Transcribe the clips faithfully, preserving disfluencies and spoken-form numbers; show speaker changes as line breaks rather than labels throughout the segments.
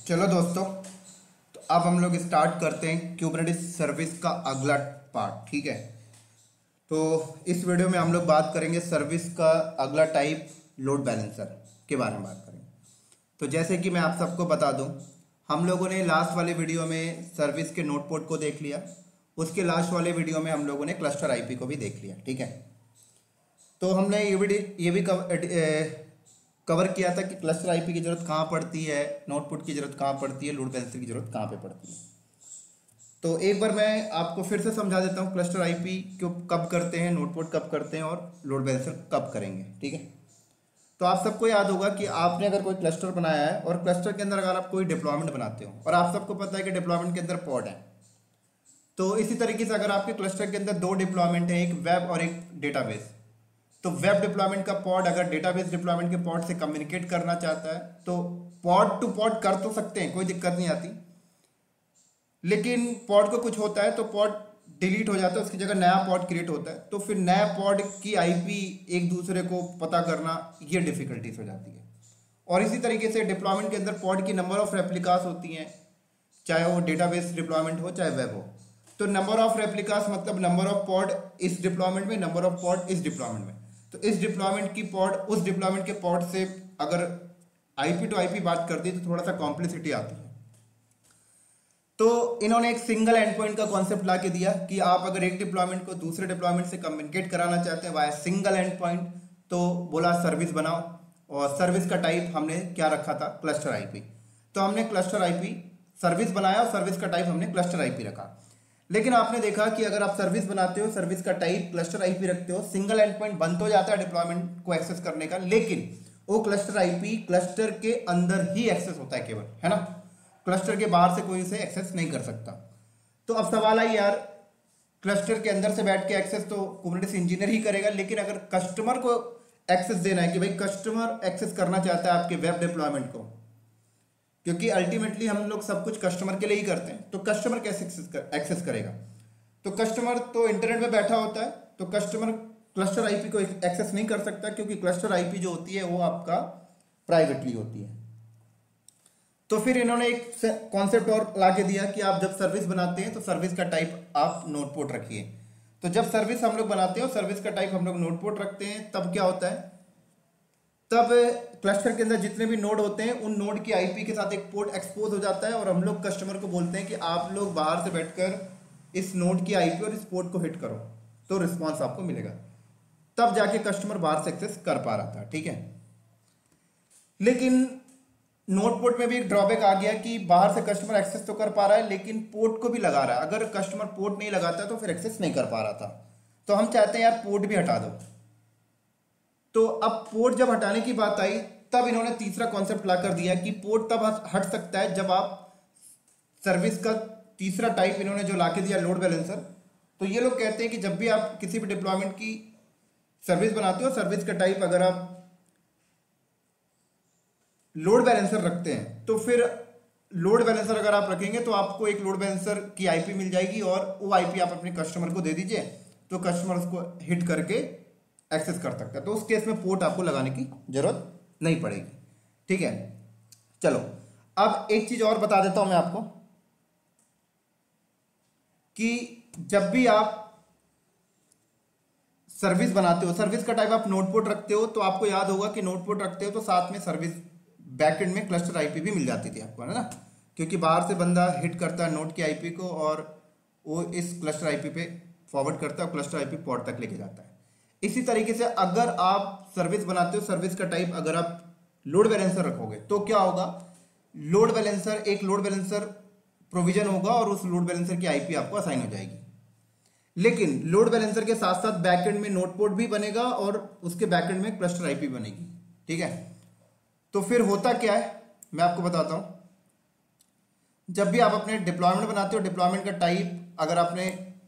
चलो दोस्तों, तो अब हम लोग स्टार्ट करते हैं क्यूबरनेटिस सर्विस का अगला पार्ट। ठीक है, तो इस वीडियो में हम लोग बात करेंगे सर्विस का अगला टाइप लोड बैलेंसर के बारे में बात करेंगे। तो जैसे कि मैं आप सबको बता दूं, हम लोगों ने लास्ट वाले वीडियो में सर्विस के नोड पोर्ट को देख लिया, उसके लास्ट वाले वीडियो में हम लोगों ने क्लस्टर आईपी को भी देख लिया। ठीक है, तो हमने ये भी ये भी कवर, कवर किया था कि क्लस्टर आईपी की जरूरत कहाँ पड़ती है, नोटपुट की जरूरत कहाँ पड़ती है, लोड बैलेंसर की जरूरत कहाँ पे पड़ती है। तो एक बार मैं आपको फिर से समझा देता हूँ क्लस्टर आईपी क्यों कब करते हैं, नोटपुट कब करते हैं और लोड बैलेंसर कब करेंगे। ठीक है, तो आप सबको याद होगा कि आपने अगर कोई क्लस्टर बनाया है और क्लस्टर के अंदर अगर आप कोई डिप्लॉयमेंट बनाते हो और आप सबको पता है कि डिप्लॉयमेंट के अंदर पॉड है, तो इसी तरीके से अगर आपके क्लस्टर के अंदर दो डिप्लॉयमेंट है, एक वेब और एक डेटाबेस, तो वेब डिप्लॉयमेंट का पॉड अगर डेटाबेस डिप्लॉयमेंट के पॉड से कम्युनिकेट करना चाहता है तो पॉड टू पॉड कर तो सकते हैं, कोई दिक्कत नहीं आती, लेकिन पॉड को कुछ होता है तो पॉड डिलीट हो जाता है, उसकी जगह नया पॉड क्रिएट होता है, तो फिर नया पॉड की आईपी एक दूसरे को पता करना ये डिफिकल्टीज हो जाती है। और इसी तरीके से डिप्लॉयमेंट के अंदर पॉड की नंबर ऑफ रेप्लिकास होती हैं, चाहे वो डेटाबेस डिप्लॉयमेंट हो चाहे वेब हो। तो नंबर ऑफ रेप्लिकास मतलब नंबर ऑफ पॉड इस डिप्लॉयमेंट में, नंबर ऑफ पॉड इस डिप्लॉयमेंट में। तो इस डिप्लॉयमेंट की पॉड उस डिप्लॉयमेंट के पॉड से अगर आईपी टू आईपी बात करती है तो थोड़ा सा कॉम्प्लेक्सिटी आती है। तो इन्होंने एक सिंगल एंड पॉइंट का कॉन्सेप्ट ला के दिया कि आप अगर एक डिप्लॉयमेंट को दूसरे डिप्लॉयमेंट से कम्युनिकेट कराना चाहते हैं वाया सिंगल एंड पॉइंट, तो बोला सर्विस बनाओ, और सर्विस का टाइप हमने क्या रखा था, क्लस्टर आईपी। तो हमने क्लस्टर आईपी सर्विस बनाया और सर्विस का टाइप हमने क्लस्टर आईपी रखा। लेकिन आपने देखा कि अगर आप सर्विस बनाते हो, सर्विस का टाइप क्लस्टर आईपी रखते हो, सिंगल एंड पॉइंट बंद हो जाता है डिप्लॉयमेंट को एक्सेस करने का, लेकिन वो क्लस्टर आईपी क्लस्टर के अंदर ही एक्सेस होता है केवल, है ना, क्लस्टर के बाहर से कोई इसे एक्सेस नहीं कर सकता। तो अब सवाल आई यार, क्लस्टर के अंदर से बैठ के एक्सेस तो कुबरनेटिस इंजीनियर ही करेगा, लेकिन अगर कस्टमर को एक्सेस देना है कि भाई कस्टमर एक्सेस करना चाहता है आपके वेब डिप्लॉयमेंट को, क्योंकि अल्टीमेटली हम लोग सब कुछ कस्टमर के लिए ही करते हैं, तो कस्टमर कैसे एक्सेस करेगा। तो कस्टमर तो इंटरनेट में बैठा होता है, तो कस्टमर क्लस्टर आईपी को एक्सेस नहीं कर सकता, क्योंकि क्लस्टर आईपी जो होती है वो आपका प्राइवेटली होती है। तो फिर इन्होंने एक कॉन्सेप्ट और ला के दिया कि आप जब सर्विस बनाते हैं तो सर्विस का टाइप आप नोड पोर्ट रखिए। तो जब सर्विस हम लोग बनाते हैं और सर्विस का टाइप हम लोग नोड पोर्ट रखते हैं, तब क्या होता है, तब क्लस्टर के अंदर जितने भी नोड होते हैं उन नोड की आईपी के साथ एक पोर्ट एक्सपोज हो जाता है, और हम लोग कस्टमर को बोलते हैं कि आप लोग बाहर से बैठकर इस नोड की आईपी और इस पोर्ट को हिट करो, तो रिस्पांस आपको मिलेगा। तब जाके कस्टमर बाहर से एक्सेस कर पा रहा था। ठीक है, लेकिन नोड पोर्ट में भी एक ड्रॉबैक आ गया कि बाहर से कस्टमर एक्सेस तो कर पा रहा है लेकिन पोर्ट को भी लगा रहा है। अगर कस्टमर पोर्ट नहीं लगाता तो फिर एक्सेस नहीं कर पा रहा था। तो हम चाहते हैं यार पोर्ट भी हटा दो। तो अब पोर्ट जब हटाने की बात आई, तब इन्होंने तीसरा कॉन्सेप्ट ला कर दिया कि पोर्ट तब हट सकता है जब आप सर्विस का तीसरा टाइप इन्होंने जो ला के दिया लोड बैलेंसर। तो ये लोग कहते हैं कि जब भी आप किसी भी डिप्लॉयमेंट की सर्विस बनाते हो, सर्विस का टाइप अगर आप लोड बैलेंसर रखते हैं, तो फिर लोड बैलेंसर अगर आप रखेंगे तो आपको एक लोड बैलेंसर की आईपी मिल जाएगी, और वो आईपी आप अपने कस्टमर को दे दीजिए, तो कस्टमर उसको हिट करके एक्सेस कर सकता है। तो उस केस में पोर्ट आपको लगाने की जरूरत नहीं पड़ेगी। ठीक है, चलो अब एक चीज और बता देता हूं मैं आपको कि जब भी आप सर्विस बनाते हो, सर्विस का टाइप आप नोड पोर्ट रखते हो, तो आपको याद होगा कि नोड पोर्ट रखते हो तो साथ में सर्विस बैकएंड में क्लस्टर आईपी भी मिल जाती थी आपको, है ना, क्योंकि बाहर से बंदा हिट करता है नोड की आईपी को और वो इस क्लस्टर आईपी पे फॉरवर्ड करता है, क्लस्टर आईपी पोर्ट तक लेके जाता है। इसी तरीके से अगर आप सर्विस बनाते हो, सर्विस का टाइप अगर आप लोड बैलेंसर रखोगे तो क्या होगा, लोड बैलेंसर एक लोड बैलेंसर प्रोविजन होगा और उस लोड बैलेंसर की आईपी आपको असाइन हो जाएगी। लेकिन लोड बैलेंसर के साथ साथ बैकएंड में नोड पोर्ट भी बनेगा और उसके बैकएंड में क्लस्टर आईपी बनेगी। ठीक है, तो फिर होता क्या है मैं आपको बताता हूं। जब भी आप अपने डिप्लॉयमेंट बनाते हो, डिप्लॉयमेंट का टाइप अगर आपने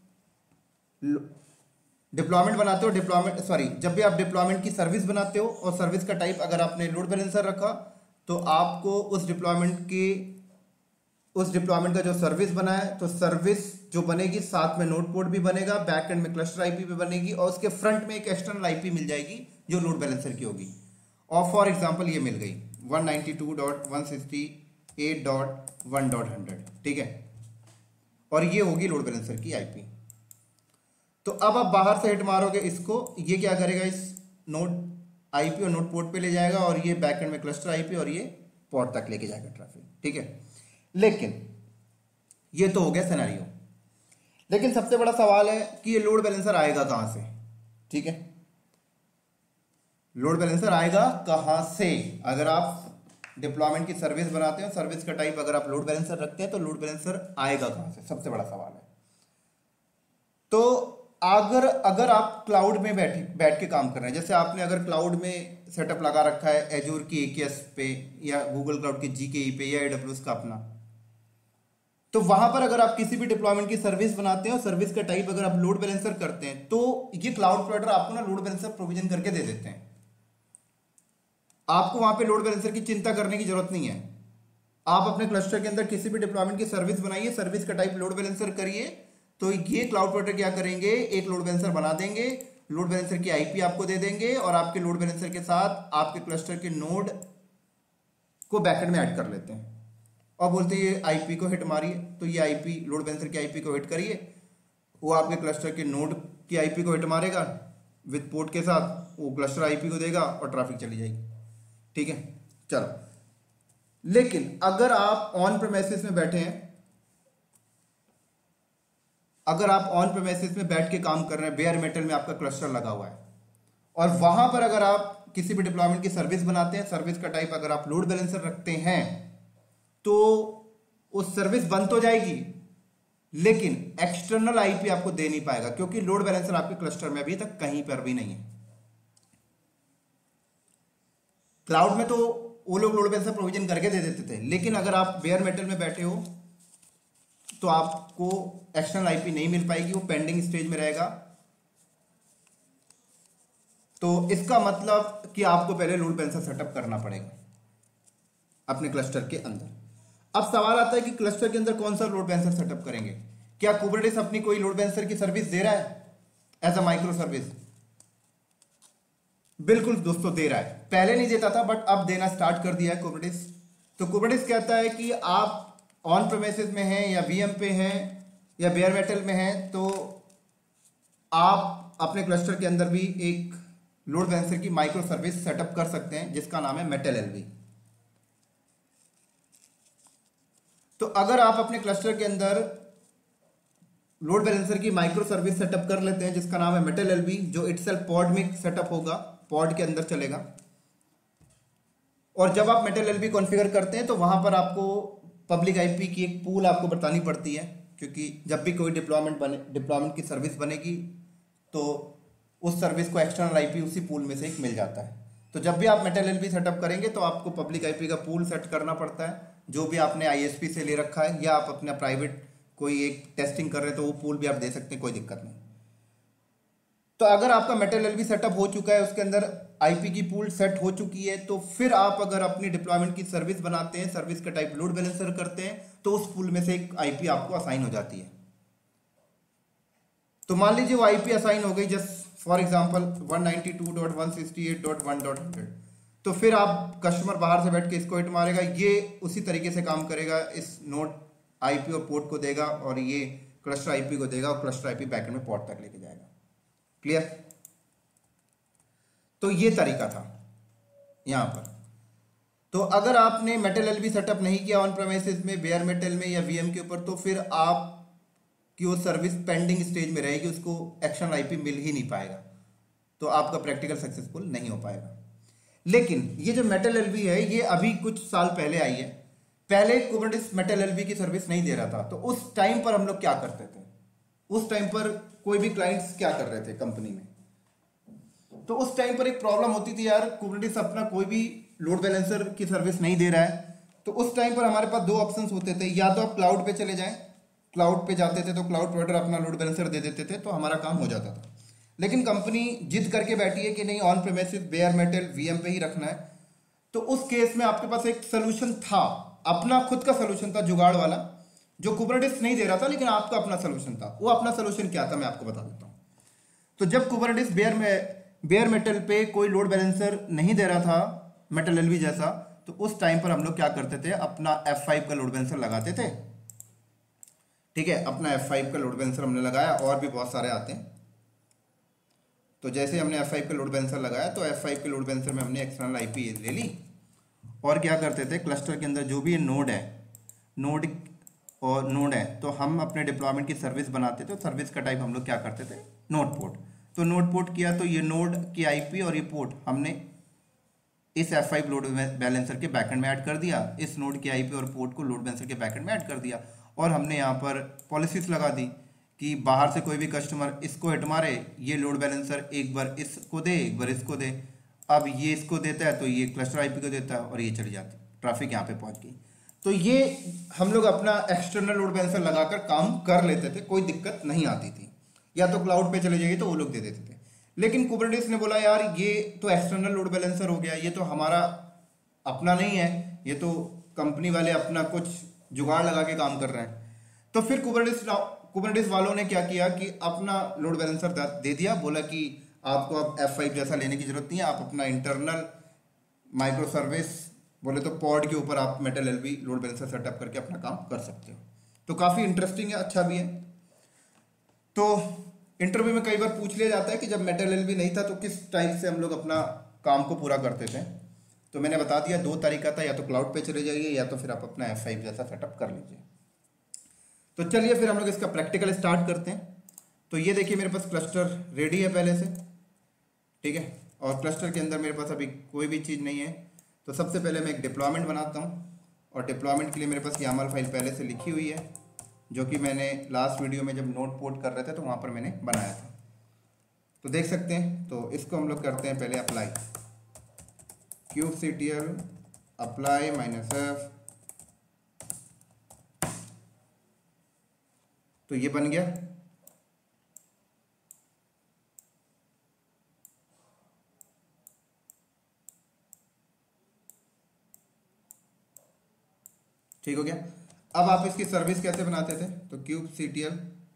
डिप्लॉयमेंट बनाते हो डिप्लॉयमेंट सॉरी जब भी आप डिप्लॉयमेंट की सर्विस बनाते हो और सर्विस का टाइप अगर आपने लोड बैलेंसर रखा, तो आपको उस डिप्लॉयमेंट की उस डिप्लॉयमेंट का जो सर्विस बना है, तो सर्विस जो बनेगी साथ में नोड पोर्ट भी बनेगा, बैक एंड में क्लस्टर आईपी भी बनेगी, और उसके फ्रंट में एक एक्सटर्नल आईपी मिल जाएगी जो लोड बैलेंसर की होगी। और फॉर एग्जांपल ये मिल गई one ninety two dot one sixty eight dot one dot hundred, ठीक है, और ये होगी लोड बैलेंसर की आईपी। तो अब आप बाहर से हिट मारोगे इसको, ये क्या करेगा, इस नोड आईपी और नोड पोर्ट पे ले जाएगा, और ये बैकएंड में क्लस्टर आईपी और ये पोर्ट तक लेके जाएगा ट्रैफिक, ठीक है। लेकिन ये तो हो गया सिनेरियो। लेकिन सबसे बड़ा सवाल है कि ये लोड बैलेंसर आएगा कहां से, ठीक है, लोड बैलेंसर आएगा कहां से? अगर आप डिप्लॉयमेंट की सर्विस बनाते हैं, सर्विस का टाइप अगर आप लोड बैलेंसर रखते हैं, तो लोड बैलेंसर आएगा कहां से, सबसे बड़ा सवाल है। तो अगर अगर आप क्लाउड में बैठ बैठ के काम कर रहे हैं, जैसे आपने अगर क्लाउड में सेटअप लगा रखा है एजूर की एकेएस पे या गूगल क्लाउड के जीकेई पे या एडब्ल्यूएस का अपना, तो वहां पर अगर आप किसी भी डिप्लॉयमेंट की सर्विस बनाते हैं और सर्विस का टाइप अगर आप लोड बैलेंसर करते हैं, तो ये क्लाउड प्रोवाइडर आपको ना लोड बैलेंसर प्रोविजन करके दे देते हैं। आपको वहां पे लोड बैलेंसर की चिंता करने की जरूरत नहीं है। आप अपने क्लस्टर के अंदर किसी भी डिप्लॉयमेंट की सर्विस बनाइए, सर्विस का टाइप लोड बैलेंसर करिए, तो ये क्लाउड प्रोवाइडर क्या करेंगे, एक लोड बैलेंसर बना देंगे, लोड बैलेंसर की आईपी आपको दे देंगे, और आपके लोड बैलेंसर के साथ आपके क्लस्टर के नोड को बैकएंड में ऐड कर लेते हैं और बोलते हैं ये आईपी को हिट मारिए, तो ये आईपी लोड बैलेंसर की आईपी को हिट करिए, वो आपके क्लस्टर के नोड की आईपी को हिट मारेगा विद पोर्ट के साथ, वो क्लस्टर आईपी को देगा और ट्रैफिक चली जाएगी, ठीक है। चलो, लेकिन अगर आप ऑन प्रेमिसेस में बैठे हैं, अगर आप ऑन प्रेमिसेस में बैठ के काम कर रहे हैं, बेयर मेटल में आपका क्लस्टर लगा हुआ है, और वहां पर अगर आप किसी भी डिप्लॉयमेंट की सर्विस बनाते हैं, सर्विस का टाइप अगर आप लोड बैलेंसर रखते हैं, तो उस सर्विस बंद तो जाएगी, लेकिन एक्सटर्नल आईपी आपको दे नहीं पाएगा, क्योंकि लोड बैलेंसर आपके क्लस्टर में अभी तक कहीं पर भी नहीं है। क्लाउड में तो वो लोग लोड बैलेंसर प्रोविजन करके दे देते थे, लेकिन अगर आप बेयर मेटल में बैठे हो तो आपको एक्सटर्नल आईपी नहीं मिल पाएगी, वो पेंडिंग स्टेज में रहेगा। तो इसका मतलब कि आपको पहले लोड बैलेंसर सेटअप करना पड़ेगा अपने क्लस्टर के अंदर। अब सवाल आता है कि क्लस्टर के अंदर कौन सा लोड बैलेंसर सेटअप करेंगे? क्या कुबरनेटिस अपनी कोई लोड बैलेंसर की सर्विस दे रहा है एज अ माइक्रो सर्विस? बिल्कुल दोस्तों दे रहा है। पहले नहीं देता था, बट अब देना स्टार्ट कर दिया है कुबरनेटिस। तो कुबरनेटिस कहता है कि आप ऑन प्रेमिसेस में हैं या वीएम पे हैं या बेयर मेटल में हैं, तो आप अपने क्लस्टर के अंदर भी एक लोड बैलेंसर की माइक्रो सर्विस सेटअप कर सकते हैं, जिसका नाम है मेटल एलवी। तो अगर आप अपने क्लस्टर के अंदर लोड बैलेंसर की माइक्रो सर्विस सेटअप कर लेते हैं, जिसका नाम है मेटल एलवी, जो इटसेल्फ पॉड में सेटअप होगा, पॉड के अंदर चलेगा, और जब आप मेटल एलवी कॉन्फ़िगर करते हैं तो वहां पर आपको पब्लिक आईपी की एक पूल आपको बतानी पड़ती है, क्योंकि जब भी कोई डिप्लॉयमेंट बने डिप्लॉयमेंट की सर्विस बनेगी तो उस सर्विस को एक्सटर्नल आईपी उसी पूल में से एक मिल जाता है। तो जब भी आप मेटल एलवी सेटअप करेंगे तो आपको पब्लिक आईपी का पूल सेट करना पड़ता है, जो भी आपने आईएसपी से ले रखा है, या आप अपना प्राइवेट कोई एक टेस्टिंग कर रहे हैं तो वो पूल भी आप दे सकते हैं, कोई दिक्कत नहीं। तो अगर आपका मेटल एलवी सेटअप हो चुका है, उसके अंदर आईपी की पूल सेट हो चुकी है, तो फिर आप अगर अपनी डिप्लॉयमेंट की सर्विस बनाते हैं, सर्विस का टाइप लोड बैलेंसर करते हैं, तो उस पूल में से एक आईपी आपको असाइन हो जाती है। तो मान लीजिए वो आईपी असाइन हो गई, just for example one ninety two dot one sixty eight dot one dot hundred, तो फिर आप कस्टमर बाहर से बैठ के इसको हिट मारेगा, ये उसी तरीके से काम करेगा, इस नोड आईपी और पोर्ट को देगा और ये क्लस्टर आईपी को देगा, और क्लस्टर आईपी बैकएंड में पोर्ट तक लेके जाएगा। क्लियर? तो ये तरीका था यहां पर। तो अगर आपने मेटल एलवी सेटअप नहीं किया ऑन प्रेमिसेस में, बेयर मेटल में या वीएम के ऊपर, तो फिर आप कि वो सर्विस पेंडिंग स्टेज में रहेगी, उसको एक्शन आईपी मिल ही नहीं पाएगा, तो आपका प्रैक्टिकल सक्सेसफुल नहीं हो पाएगा। लेकिन ये जो मेटल एलवी है, ये अभी कुछ साल पहले आई है। पहले कुबरनेटिस मेटल एलवी की सर्विस नहीं दे रहा था, तो उस टाइम पर हम लोग क्या करते थे? उस टाइम पर कोई भी क्लाइंट्स क्या कर रहे थे कंपनी में, तो उस टाइम पर एक प्रॉब्लम होती थी, यार कुबरनेटिस अपना कोई भी लोड बैलेंसर की सर्विस नहीं दे रहा है। तो उस टाइम पर हमारे पास दो ऑप्शंस होते थे, या तो आप क्लाउड पे चले जाएं, क्लाउड पे जाते थे तो क्लाउड प्रोवाइडर अपना लोड बैलेंसर दे देते थे, तो हमारा काम हो जाता था। लेकिन कंपनी जिद करके बैठी है कि नहीं, on premises bare metal VM पे ही रखना है, तो उस केस में आपके पास एक सोल्यूशन था, अपना खुद का सोल्यूशन था जुगाड़ वाला, जो कुबरनेटिस नहीं दे रहा था, लेकिन आपका अपना सोल्यूशन था। वो अपना सोल्यूशन क्या था, मैं आपको बता देता हूँ। तो जब कुबरनेटिस बेयर में बेयर मेटल पे कोई लोड बैलेंसर नहीं दे रहा था, मेटल एलवी जैसा, तो उस टाइम पर हम लोग क्या करते थे, अपना एफ फाइव का लोड बैलेंसर लगाते थे। ठीक है, अपना एफ फाइव का लोड बैलेंसर हमने लगाया, और भी बहुत सारे आते हैं। तो जैसे हमने एफ फाइव का लोड बैलेंसर लगाया तो एफ फाइव के लोड बैलेंसर में हमने एक्सटर्नल आईपी ले ली, और क्या करते थे, क्लस्टर के अंदर जो भी नोड है, नोड और नोड है, तो हम अपने डिप्लॉयमेंट की सर्विस बनाते थे। तो सर्विस का टाइप हम लोग क्या करते थे, नोड पोर्ट। तो नोड पोर्ट किया तो ये नोड की आईपी और ये पोर्ट हमने इस एफ फाइव लोड बैलेंसर के बैकएंड में ऐड कर दिया, इस नोड की आईपी और पोर्ट को लोड बैलेंसर के बैकएंड में ऐड कर दिया, और हमने यहाँ पर पॉलिसीज लगा दी कि बाहर से कोई भी कस्टमर इसको हिट मारे, ये लोड बैलेंसर एक बार इसको दे, एक बार इसको दे। अब ये इसको देता है तो ये क्लस्टर आईपी को देता है, और ये चली जाती, ट्रैफिक यहाँ पे पहुँच गई। तो ये हम लोग अपना एक्सटर्नल लोड बैलेंसर लगाकर काम कर लेते थे, कोई दिक्कत नहीं आती थी। या तो क्लाउड पे चले जाइए तो वो लोग दे देते थे। लेकिन कुबरनेटिस ने बोला यार ये तो एक्सटर्नल लोड बैलेंसर हो गया, ये तो हमारा अपना नहीं है, ये तो कंपनी वाले अपना कुछ जुगाड़ लगा के काम कर रहे हैं। तो फिर कुबरनेटिस कुबरनेटिस वालों ने क्या किया कि अपना लोड बैलेंसर दे दिया, बोला कि आपको अब एफ फाइव जैसा लेने की जरूरत नहीं है, आप अपना इंटरनल माइक्रो सर्विस बोले तो पॉड के ऊपर आप metal LB load balancer setup करके अपना काम कर सकते हो। तो काफ़ी इंटरेस्टिंग है, अच्छा भी है। तो इंटरव्यू में कई बार पूछ लिया जाता है कि जब मेटल एलवी नहीं था तो किस टाइप से हम लोग अपना काम को पूरा करते थे। तो मैंने बता दिया दो तरीका था, या तो क्लाउड पे चले जाइए या तो फिर आप अपना एफ फाइव जैसा सेटअप कर लीजिए। तो चलिए फिर हम लोग इसका प्रैक्टिकल स्टार्ट करते हैं। तो ये देखिए मेरे पास क्लस्टर रेडी है पहले से, ठीक है, और क्लस्टर के अंदर मेरे पास अभी कोई भी चीज़ नहीं है। तो सबसे पहले मैं एक डिप्लॉयमेंट बनाता हूँ, और डिप्लॉयमेंट के लिए मेरे पास यामल फाइल पहले से लिखी हुई है, जो कि मैंने लास्ट वीडियो में जब नोट पोर्ट कर रहे थे तो वहाँ पर मैंने बनाया था। तो देख सकते हैं। तो इसको हम लोग करते हैं पहले apply, kubectl apply minus F. तो ये बन गया। ठीक हो गया। अब आप इसकी सर्विस कैसे बनाते थे, तो kubectl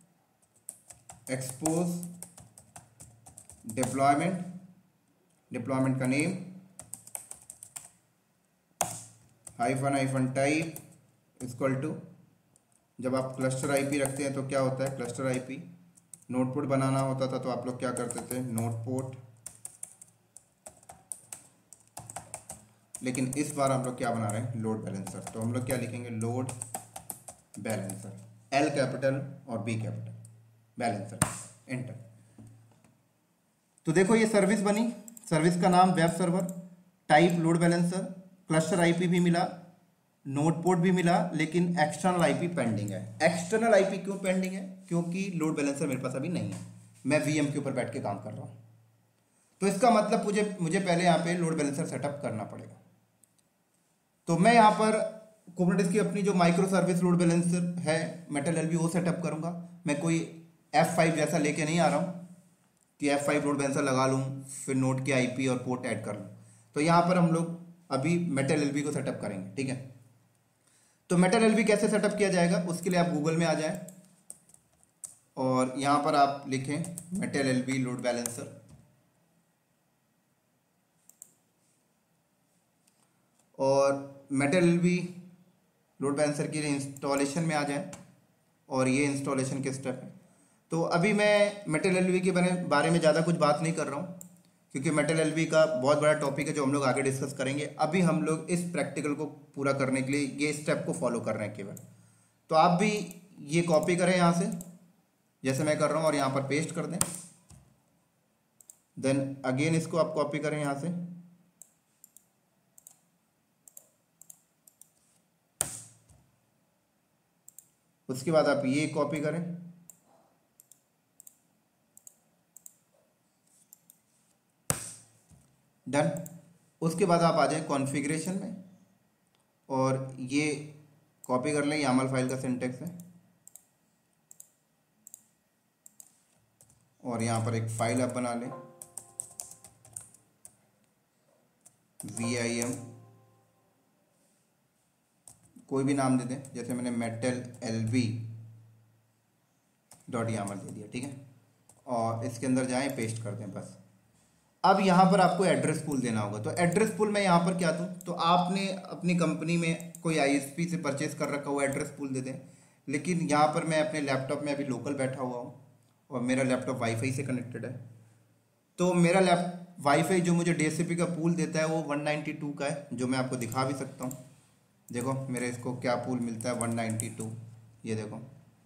एक्सपोज डिप्लॉयमेंट, डिप्लॉयमेंट का name hyphen hyphen type equal to, जब आप क्लस्टर आईपी रखते हैं तो क्या होता है, क्लस्टर आईपी। नोड पोर्ट बनाना होता था तो आप लोग क्या करते थे, नोड पोर्ट। लेकिन इस बार हम लोग क्या बना रहे हैं, लोड बैलेंसर। तो हम लोग क्या लिखेंगे, लोड बैलेंसर, एल कैपिटल और बी कैपिटल, बैलेंसर, एंटर। तो देखो ये सर्विस बनी, सर्विस का नाम web server, type load balancer, cluster IP भी मिला, नोड पोर्ट भी मिला, लेकिन एक्सटर्नल आईपी पेंडिंग है। एक्सटर्नल आईपी क्यों पेंडिंग है, क्योंकि लोड बैलेंसर मेरे पास अभी नहीं है, मैं वीएम के ऊपर बैठ के काम कर रहा हूँ। तो इसका मतलब मुझे मुझे पहले यहाँ पे लोड बैलेंसर सेटअप करना पड़ेगा। तो मैं यहाँ पर कुबरनेटिस की अपनी जो माइक्रो सर्विस लोड बैलेंसर है मेटल एलवी वो सेटअप करूँगा। मैं कोई एफ फाइव जैसा लेके नहीं आ रहा हूँ कि एफ फाइव लोड बैलेंसर लगा लूँ फिर नोड के आईपी और पोर्ट ऐड कर लूँ। तो यहाँ पर हम लोग अभी मेटल एलवी को सेटअप करेंगे, ठीक है। तो मेटल एलवी कैसे सेटअप किया जाएगा, उसके लिए आप गूगल में आ जाएं और यहाँ पर आप लिखें मेटल एलवी लोड बैलेंसर, और मेटल एलवी लोड बैलेंसर के इंस्टॉलेशन में आ जाएं, और ये इंस्टॉलेशन के स्टेप है। तो अभी मैं मेटल एलवी के बारे में ज़्यादा कुछ बात नहीं कर रहा हूँ, क्योंकि मेटल एलवी का बहुत बड़ा टॉपिक है जो हम लोग आगे डिस्कस करेंगे। अभी हम लोग इस प्रैक्टिकल को पूरा करने के लिए ये स्टेप को फॉलो कर रहे हैं केवल। तो आप भी ये कॉपी करें यहाँ से, जैसे मैं कर रहा हूँ, और यहाँ पर पेस्ट कर दें। देन अगेन इसको आप कॉपी करें यहाँ से, उसके बाद आप ये कॉपी करें, डन। उसके बाद आप आ जाएं कॉन्फ़िगरेशन में और ये कॉपी कर लें, यामल फाइल का सिंटेक्स है, और यहाँ पर एक फाइल आप बना लें वी आई एम, कोई भी नाम दे दें, जैसे मैंने metal L B dot YAML दे दिया, ठीक है। और इसके अंदर जाएं, पेस्ट कर दें बस। अब यहाँ पर आपको एड्रेस पूल देना होगा। तो एड्रेस पूल मैं यहाँ पर क्या दूँ, तो आपने अपनी कंपनी में कोई आईएसपी से परचेज कर रखा हुआ एड्रेस पूल दे दें, लेकिन यहाँ पर मैं अपने लैपटॉप में अभी लोकल बैठा हुआ हूँ और मेरा लैपटॉप वाईफाई से कनेक्टेड है। तो मेरा लैप वाईफाई जो मुझे डीएचसीपी का पूल देता है वो वन नाइन्टी टू का है, जो मैं आपको दिखा भी सकता हूँ। देखो मेरे इसको क्या पूल मिलता है, वन नाइन्टी टू। ये देखो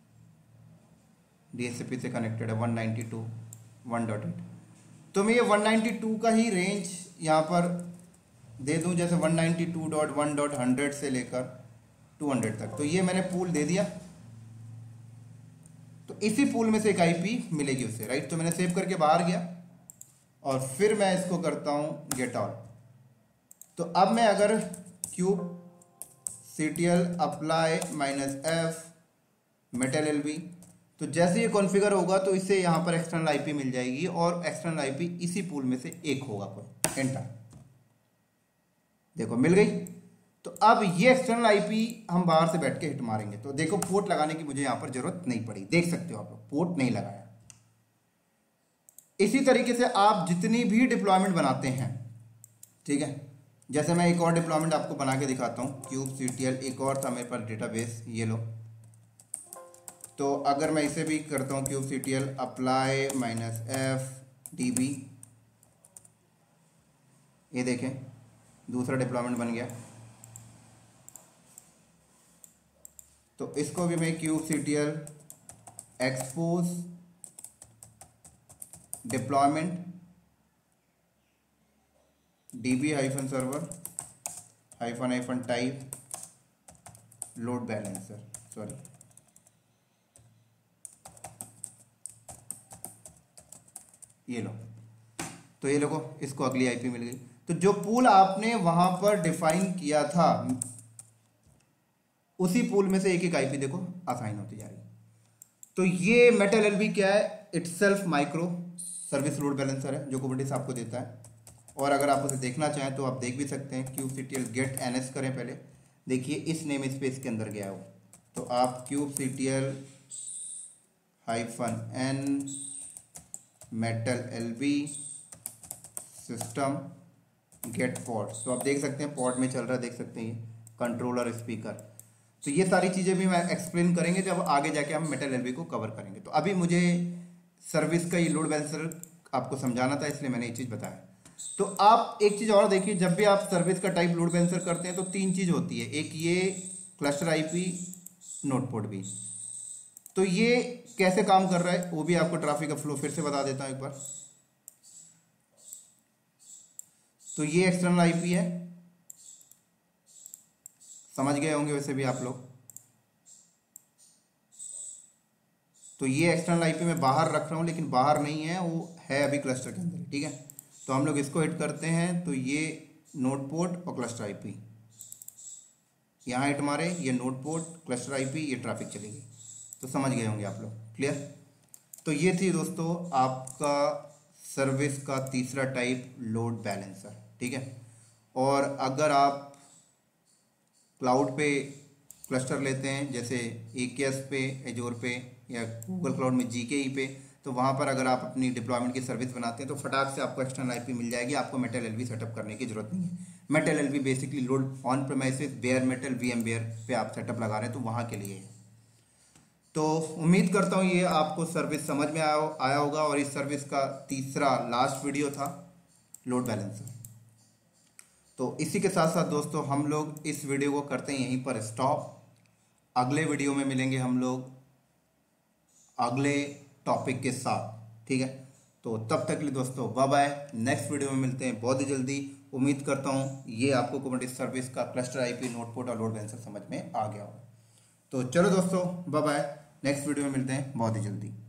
डीएचसीपी से कनेक्टेड है one ninety two one dot eight. तो मैं ये वन नाइन्टी टू का ही रेंज यहाँ पर दे दूँ, जैसे one ninety two dot one dot hundred से लेकर टू हंड्रेड तक। तो ये मैंने पूल दे दिया, तो इसी पूल में से एक आईपी मिलेगी उसे, राइट। तो मैंने सेव करके बाहर गया और फिर मैं इसको करता हूँ गेट ऑल। तो अब मैं अगर kube C T L apply minus F metal L B, तो जैसे ये कॉन्फ़िगर होगा तो इससे यहाँ पर एक्सटर्नल आईपी मिल जाएगी और एक्सटर्नल आईपी इसी पूल में से एक होगा कोई। एंटर, देखो मिल गई। तो अब ये एक्सटर्नल आईपी हम बाहर से बैठ के हिट मारेंगे। तो देखो पोर्ट लगाने की मुझे यहाँ पर जरूरत नहीं पड़ी, देख सकते हो आप लोग पोर्ट नहीं लगाया। इसी तरीके से आप जितनी भी डिप्लॉयमेंट बनाते हैं, ठीक है। जैसे मैं एक और डिप्लॉयमेंट आपको बना के दिखाता हूँ, क्यूब सी टी एल, एक और था मेरे पास डेटाबेस, ये लो। तो अगर मैं इसे भी करता हूँ kube C T L apply minus F D B, ये देखें दूसरा डिप्लॉयमेंट बन गया। तो इसको भी मैं kube C T L expose deployment DB hyphen server hyphen hyphen type load balancer, sorry ये लो। तो ये लोगों इसको अगली आईपी मिल गई। तो जो पूल आपने वहां पर डिफाइन किया था उसी पूल में से एक एक आईपी देखो असाइन होती जा रही। तो ये मेटल एलबी क्या है, itself micro service load balancer है जो कुबरनेटिस आपको देता है। और अगर आप उसे देखना चाहें तो आप देख भी सकते हैं। Kube C T L get N S करें पहले, देखिए इस नेम स्पेस के अंदर गया हो। तो आप kube C T L hyphen N metal L B system get pod, तो आप देख सकते हैं पॉड में चल रहा है, देख सकते हैं ये कंट्रोलर स्पीकर। तो ये सारी चीज़ें भी मैं एक्सप्लेन करेंगे जब आगे जाके हम मेटल एल बी को कवर करेंगे। तो अभी मुझे सर्विस का ये लोड बैलेंसर आपको समझाना था, इसलिए मैंने ये चीज़ बताया। तो आप एक चीज़ और देखिए, जब भी आप सर्विस का टाइप लोड बैलेंसर करते हैं तो तीन चीज़ होती है, एक ये क्लस्टर आईपी नोड पोर्ट भी। तो ये कैसे काम कर रहा है वो भी आपको ट्रैफिक का फ्लो फिर से बता देता हूँ एक बार। तो ये एक्सटर्नल आईपी है, समझ गए होंगे वैसे भी आप लोग। तो ये एक्सटर्नल आईपी मैं बाहर रख रहा हूँ, लेकिन बाहर नहीं है, वो है अभी क्लस्टर के अंदर, ठीक है। तो हम लोग इसको हिट करते हैं तो ये नोड पोर्ट और क्लस्टर आईपी यहाँ हिट मारे, ये नोड पोर्ट क्लस्टर आईपी, ये ट्रैफिक चलेगी। तो समझ गए होंगे आप लोग, क्लियर। तो ये थी दोस्तों आपका सर्विस का तीसरा टाइप लोड बैलेंसर, ठीक है। और अगर आप क्लाउड पे क्लस्टर लेते हैं जैसे ए के एस पे, एजोर पे या गूगल क्लाउड में जी के ई पे, तो वहाँ पर अगर आप अपनी डिप्लॉयमेंट की सर्विस बनाते हैं तो फटाक से आपको एक्सटर्नल आईपी मिल जाएगी, आपको मेटल एलबी सेटअप करने की जरूरत नहीं है। Metal LB basically load on premises bare metal VMware पे आप सेटअप लगा रहे हैं, तो वहाँ के लिए है। तो उम्मीद करता हूँ ये आपको सर्विस समझ में आया आया होगा। और इस सर्विस का तीसरा लास्ट वीडियो था लोड बैलेंसर। तो इसी के साथ साथ दोस्तों हम लोग इस वीडियो को करते हैं यहीं पर स्टॉप। अगले वीडियो में मिलेंगे हम लोग अगले टॉपिक के साथ, ठीक है। तो तब तक के लिए दोस्तों बाय बाय, नेक्स्ट वीडियो में मिलते हैं बहुत ही जल्दी। उम्मीद करता हूँ ये आपको कुबरनेटिस सर्विस का क्लस्टर आईपी नोड पोर्ट और लोड बैलेंसर समझ में आ गया हो। तो चलो दोस्तों बाय बाय, नेक्स्ट वीडियो में मिलते हैं बहुत ही जल्दी।